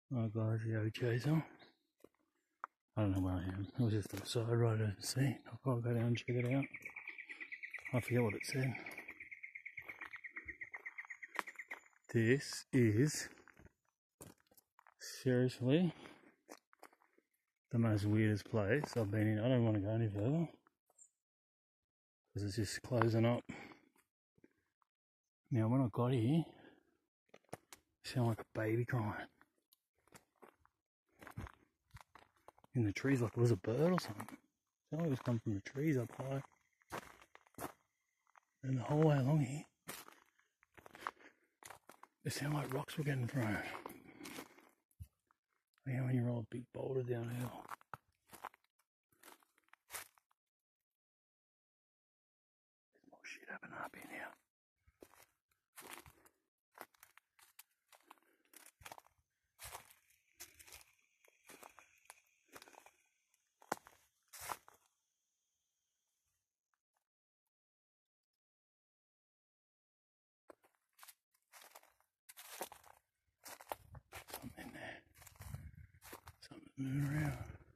Alright guys, Yo Chaser. I don't know where I am. It was just the side road to see. I'll probably go down and check it out. I forget what it said. This is seriously the most weirdest place I've been in. I don't want to go any further because it's just closing up. Now when I got here, it sounded like a baby crying in the trees, like it was a bird or something. It sounded like it was coming from the trees up high. And the whole way along here, it sounded like rocks were getting thrown. Yeah, when you roll a big boulder down a hill. There's more shit happening up in here. Something in there. Something's moving around.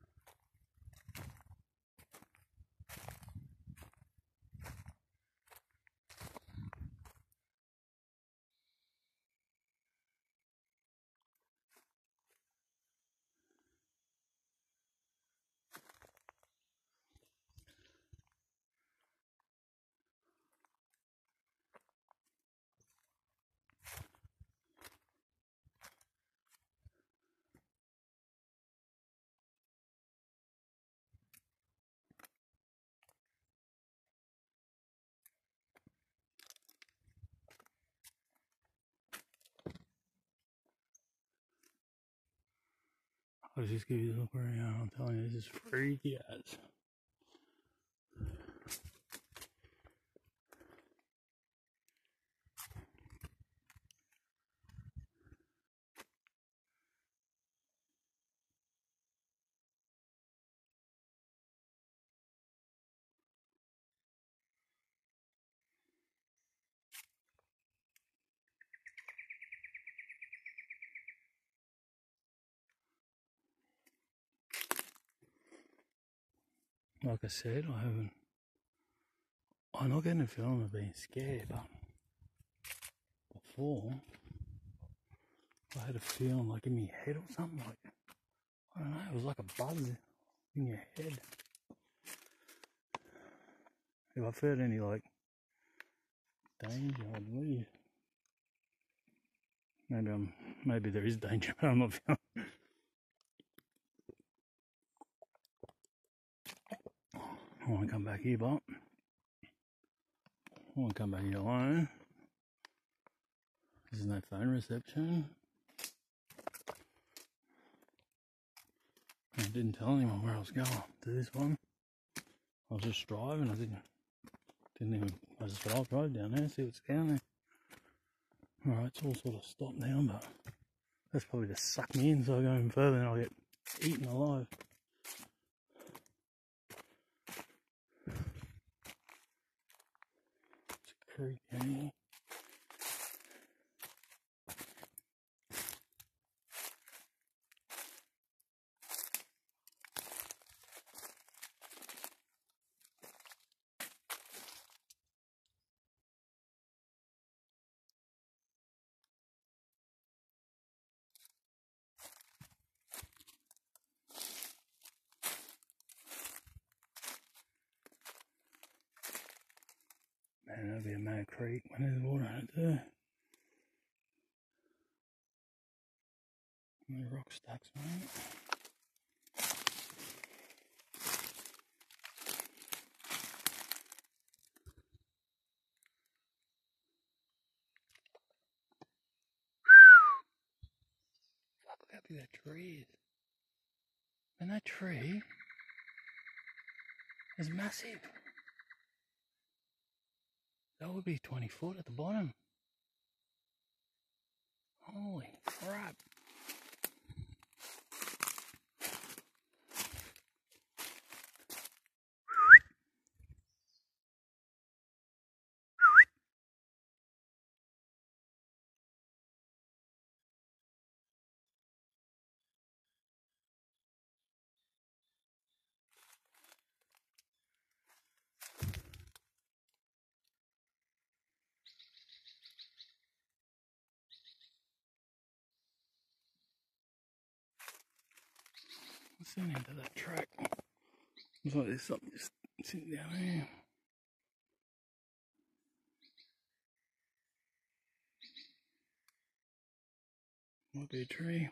I'll just give you a look around. I'm telling you, this is freaky as. Like I said, I'm not getting a feeling of being scared, but before, I had a feeling like in my head or something, like, I don't know, it was like a buzz in your head. If I felt any, like, danger, I'd leave. Maybe there is danger, but I'm not feeling. I want to come back here, but I want to come back here alone. There's no phone reception. I didn't tell anyone where I was going to this one. I was just driving. I just thought I'll drive down there, see what's down there. Alright, it's all sort of stopped now, but that's probably to suck me in so I go even further and I'll get eaten alive. It's a creek, eh? Man, that'd be a mad creek when there's water in it too. No rock stacks, mate. Fuck, look how big that tree is. And that tree is massive. That would be 20 foot at the bottom. Holy crap. seen into that track. Looks like there's something just sitting down there. Might be a tree.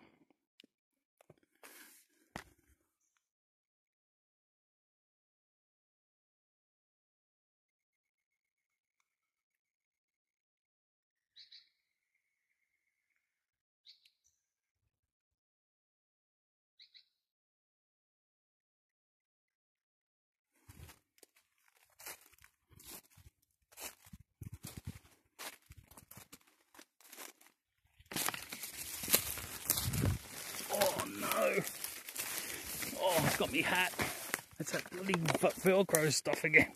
Oh no! Oh, it's got me hat. It's that bloody Velcro stuff again.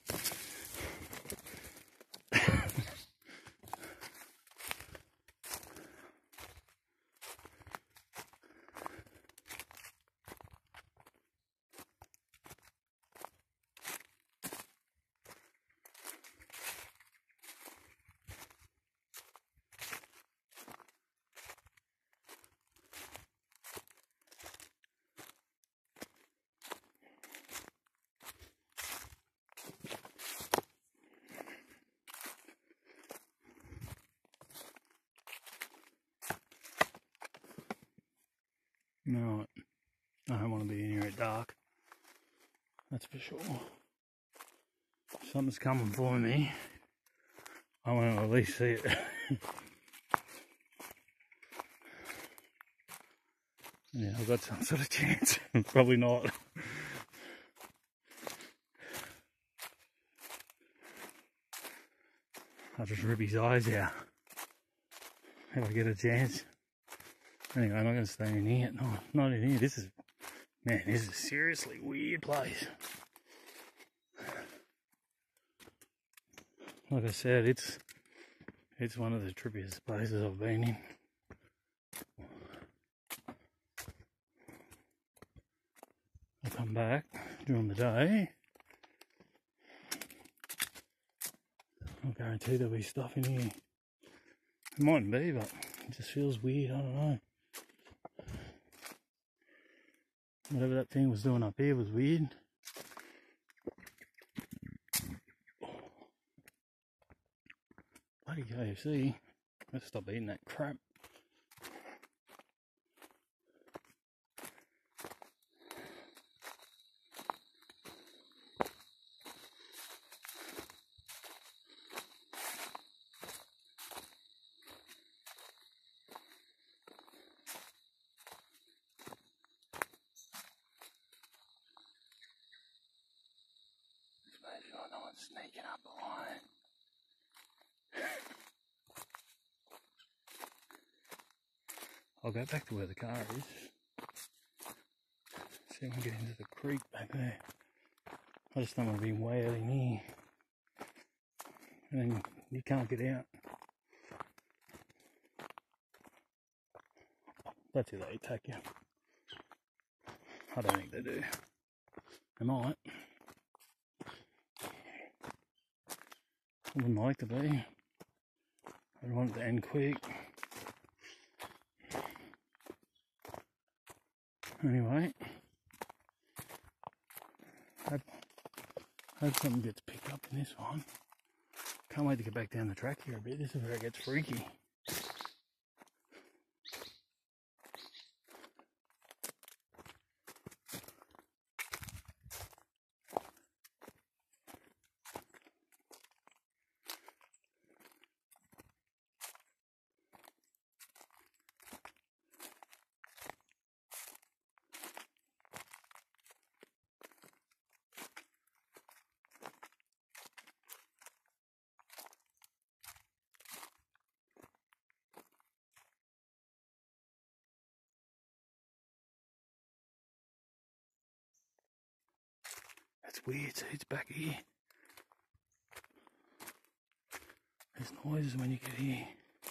No, I don't want to be in here at dark. That's for sure. Something's coming for me. I want to at least see it. Yeah, I've got some sort of chance. Probably not. I'll just rip his eyes out if I get a chance. Anyway, I'm not going to stay in here. No, not in here. This is, man, this is a seriously weird place. Like I said, it's one of the trippiest places I've been in. I'll come back during the day. I guarantee there'll be stuff in here. It mightn't be, but it just feels weird. I don't know. Whatever that thing was doing up here was weird. Bloody KFC. Let's stop eating that crap. Make sure no one's sneaking up behind. I'll go back to where the car is. See if I can get into the creek back there. I just don't want to be way out in here. And then you can't get out. That's it, they attack you. I don't think they do. They might. I wouldn't like to be. I want it to end quick. Anyway, hope something gets picked up in this one. Can't wait to get back down the track here a bit. This is where it gets freaky. That's weird, so it's back here. There's noises when you get here.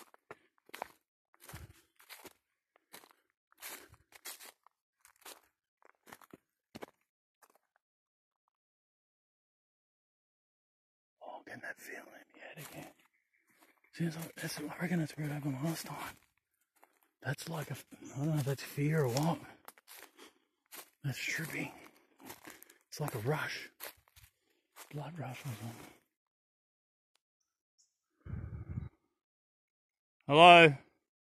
Oh, I'm getting that feeling in the head again. Seems like I reckon that's where it happened last time. That's like I don't know if that's fear or what. That's trippy. It's like a rush. Blood rush or something. Hello?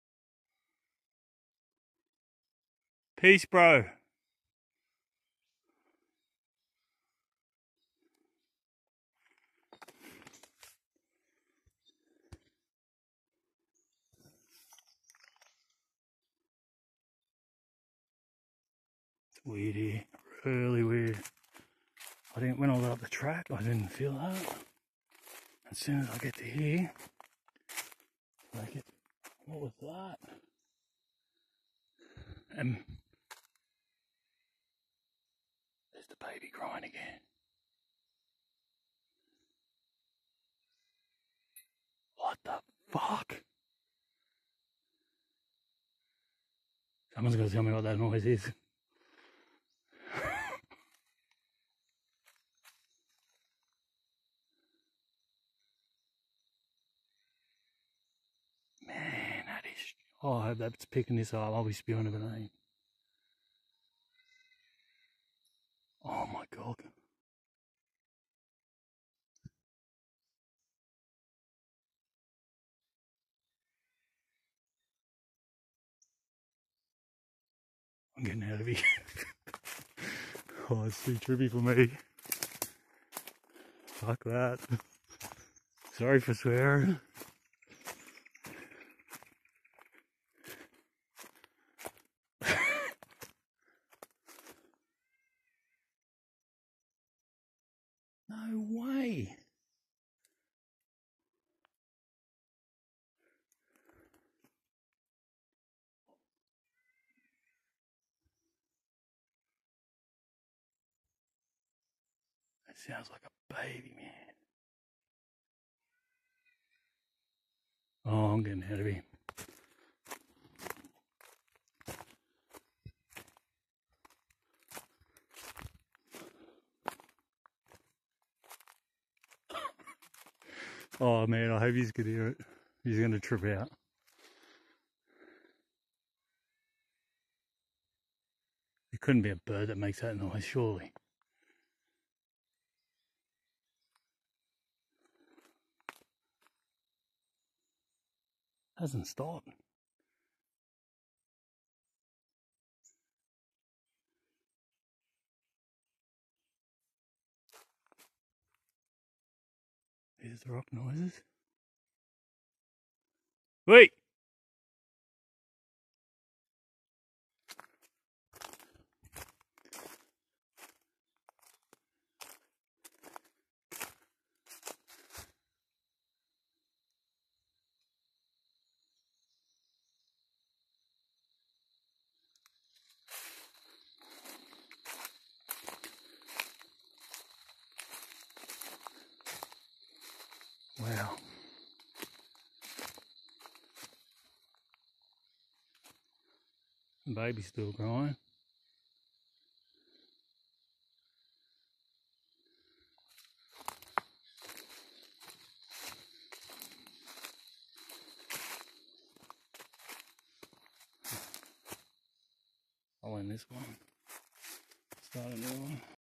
Peace, bro. It's weird here. Really weird. When I got up the track, I didn't feel that. As soon as I get to here, what was that? There's the baby crying again. What the fuck? Someone's gonna tell me what that noise is. Man, that is... Oh, I hope that's picking this up. I'll be spewing a banana. Oh my god. I'm getting out of here. Oh, it's too trippy for me. Fuck that. Sorry for swearing. No way. That sounds like a baby, man. Oh, I'm getting out of here. Oh man, I hope he's gonna hear it. He's gonna trip out. It couldn't be a bird that makes that noise, surely. Hasn't stopped. There's the rock noises. Wait! Wow. The baby's still crying. I'll end this one. Start a new one.